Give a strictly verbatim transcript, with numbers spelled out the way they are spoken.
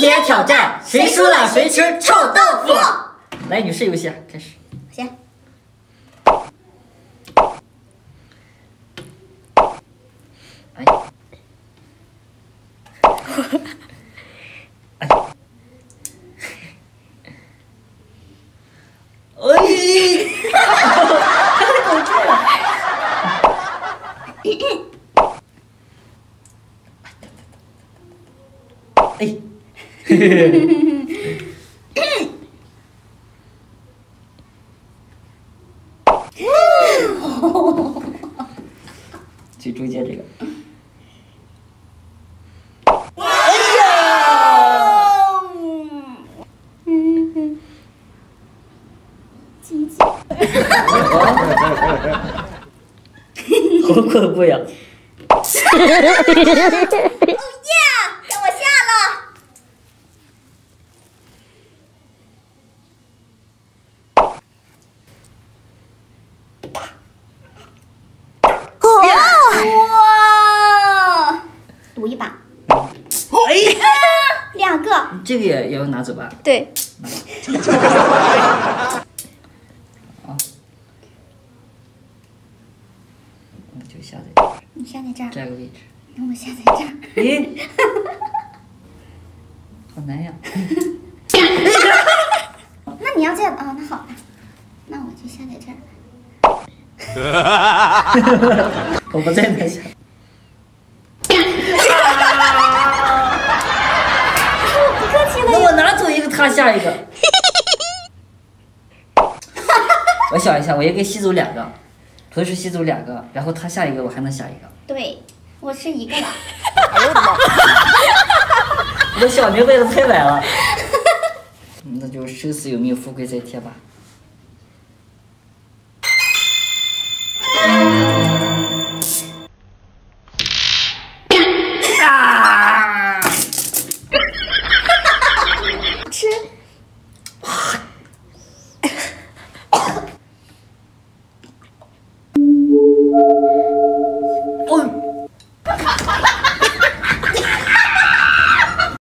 天挑战，谁输了谁吃臭豆腐。来，女士游戏开始。 行。 哎。哎。哎。狗这样。哎。嘿嘿嘿。最中间这个。哎呀！ 嗯嗯。鸡鸡。 好恐怖呀！ 哦耶！让我下了。哇！赌一把。 哎呀！ 两个。 这个也也要拿走吧？ 对。 啊。我就下在这儿。 你下在这儿。 这个位置。 那我下在这儿。 咦？好难呀！ 那你要这样啊？那好吧，那我就下在这儿。 我不在那下。 不客气了。 那我拿走一个，他下一个。我想一下，我应该吸走两个，同时吸走两个，然后他下一个，我还能下一个。 对，我是一个了。 哎呦我的妈！我想明白的太晚了。那就生死有命，富贵在天吧。